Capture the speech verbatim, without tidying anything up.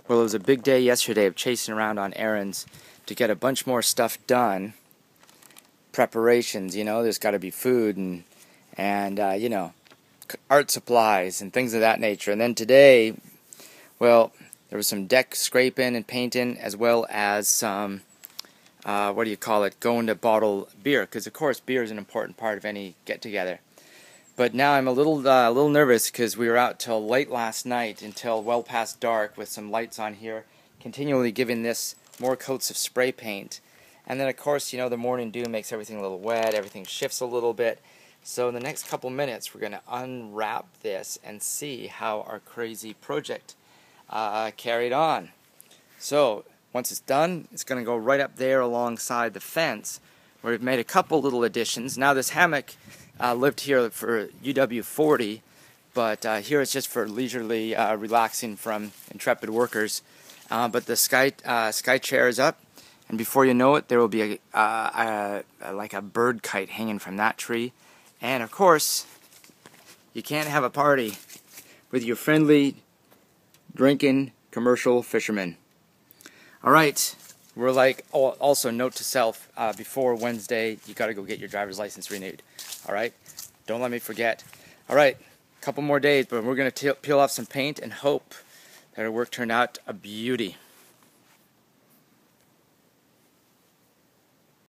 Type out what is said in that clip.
Well, it was a big day yesterday of chasing around on errands to get a bunch more stuff done. Preparations, you know, there's got to be food and, and uh, you know, art supplies and things of that nature. And then today, well, there was some deck scraping and painting, as well as some, uh, what do you call it, going to bottle beer. Because, of course, beer is an important part of any get-together. But now I'm a little uh, a little nervous because we were out till late last night, until well past dark, with some lights on here, continually giving this more coats of spray paint. And then, of course, you know, the morning dew makes everything a little wet, everything shifts a little bit. So in the next couple minutes, we're going to unwrap this and see how our crazy project uh, carried on. So once it's done, it's going to go right up there alongside the fence, where we've made a couple little additions. Now this hammock uh, lived here for U W forty, but uh, here it's just for leisurely uh, relaxing from intrepid workers. Uh, but the sky uh, sky chair is up, and before you know it, there will be a, uh, a, a like a bird kite hanging from that tree. And of course, you can't have a party with your friendly drinking commercial fishermen. All right. We're like, oh, also note to self, uh, before Wednesday, you got to go get your driver's license renewed. All right? Don't let me forget. All right, a couple more days, but we're going to peel off some paint and hope that our work turned out a beauty.